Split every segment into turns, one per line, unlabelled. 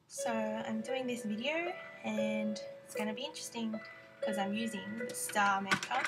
So I'm doing this video and it's going to be interesting because I'm using the Starmaker.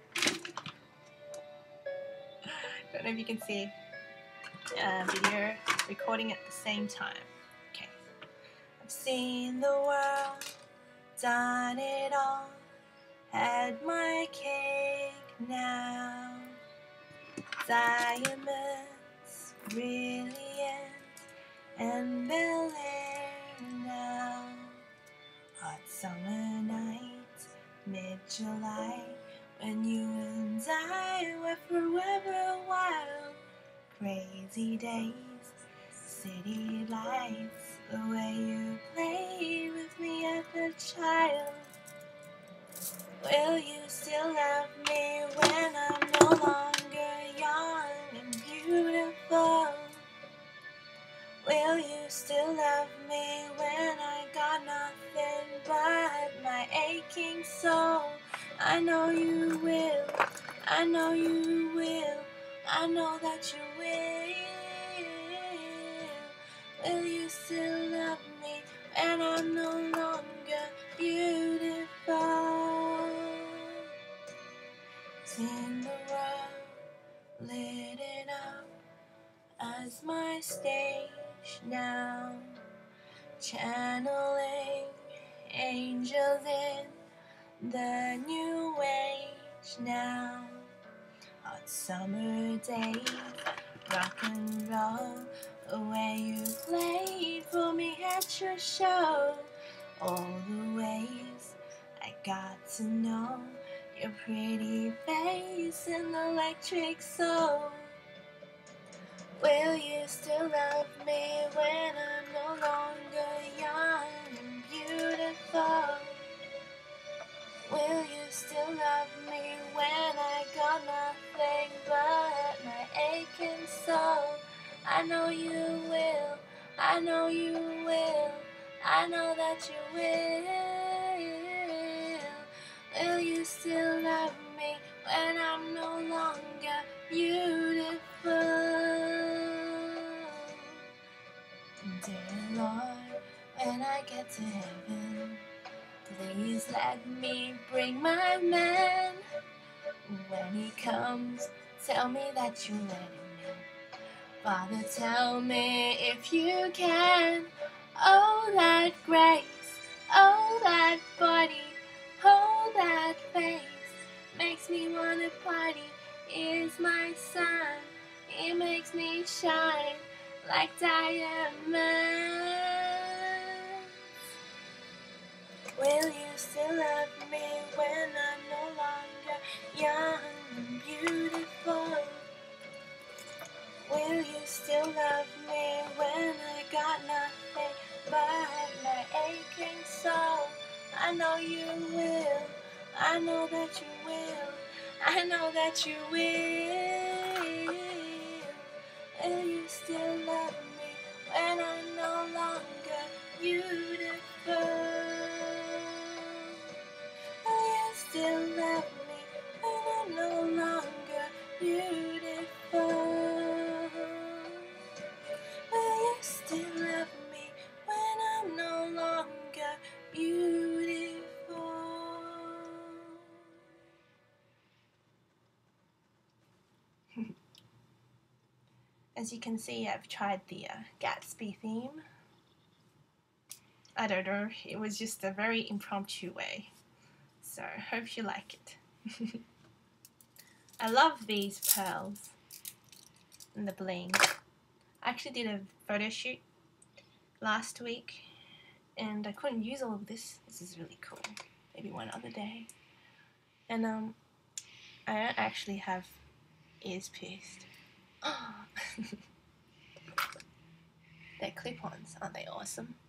Don't know if you can see video recording at the same time. Okay. I've seen the world, done it all, had my cake now. Diamonds, brilliant, and Bel Air now. Hot summer night, mid-July, when you and I were forever wild. Crazy days, city lights, the way you played with me as a child. Will you still love me when I'm no longer young and beautiful? Will you still love me when I got nothing but my aching soul? I know you will, I know you will, I know that you will. Will you still love me when I'm no longer beautiful? Seen the world, lit it up as my stage now, channeling angels in the new age now. Hot summer days, rock and roll, the way you played for me at your show. All the ways I got to know your pretty face and electric soul. Will you still love me when I'm no longer young and beautiful? Will you still love me when I got nothing but my aching soul? I know you will, I know you will, I know that you will. Will you still love me when I'm no longer beautiful? Dear Lord, when I get to heaven, please let me bring my man. When he comes, tell me that you let him in. Father, tell me if you can. Oh, that grace, oh, that body, oh, that face, makes me wanna party. Is my sun, it makes me shine like diamonds. Will you still love me when I'm no longer young and beautiful? Will you still love me when I got nothing but my aching soul? I know you will, I know that you will, I know that you will. Will you still love me when I'm no longer beautiful? Will you still love me when I'm no longer beautiful? Will you still love me when I'm no longer beautiful? As you can see, I've tried the Gatsby theme. I don't know, it was just a very impromptu way. So, hope you like it. I love these pearls and the bling. I actually did a photo shoot last week and I couldn't use all of this. This is really cool. Maybe one other day. And I don't actually have ears pierced. They're clip-ons, aren't they awesome?